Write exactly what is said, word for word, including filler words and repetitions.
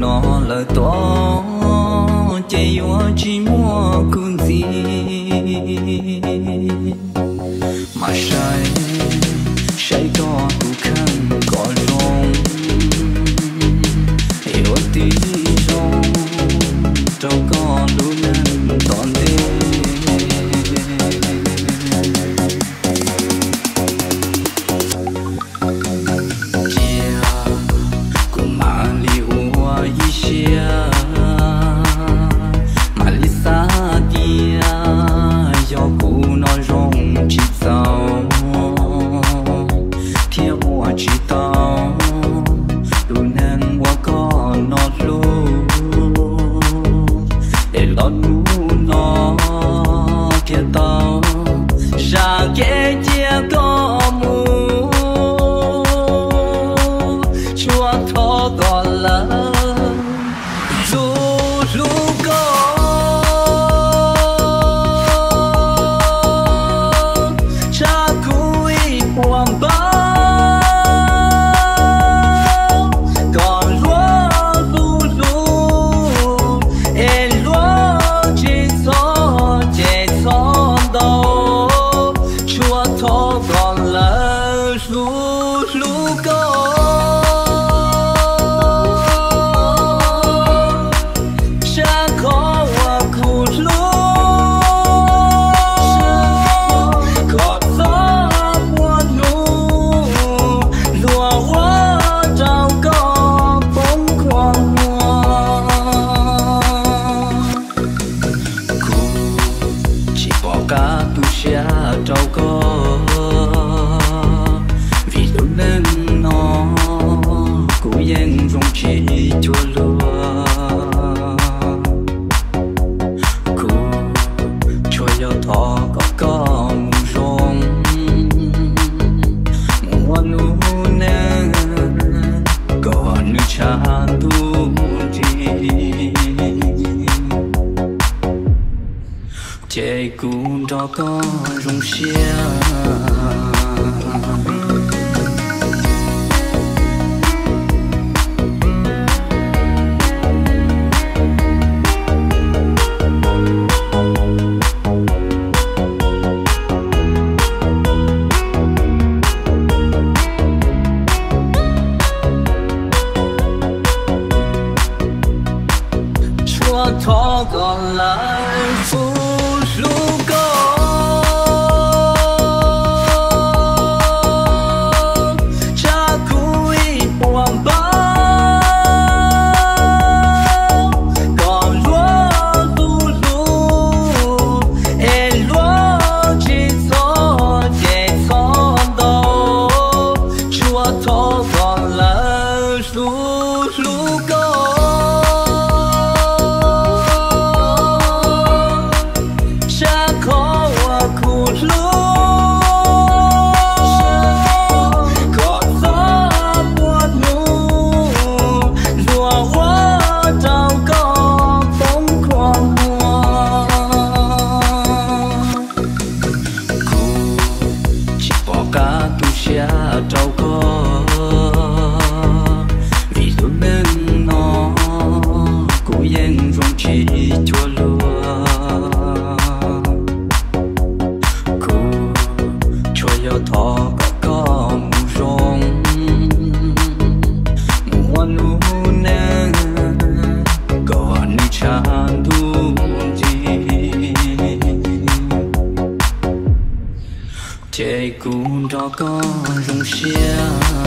nó lời to chạy qua chỉ mua cơn gì mà say say có tu khăn có rong yêu tí rong trâu có đủ nên toàn thế chạy cũng đó có rung xia chúa thọ còn lại phút trâu có vì dù nên nó cũng yên rung chỉ chua lúa cô cho yêu thọ có có mù rong mùa nụ nè còn chan thu gì chạy cũng đó có rung xia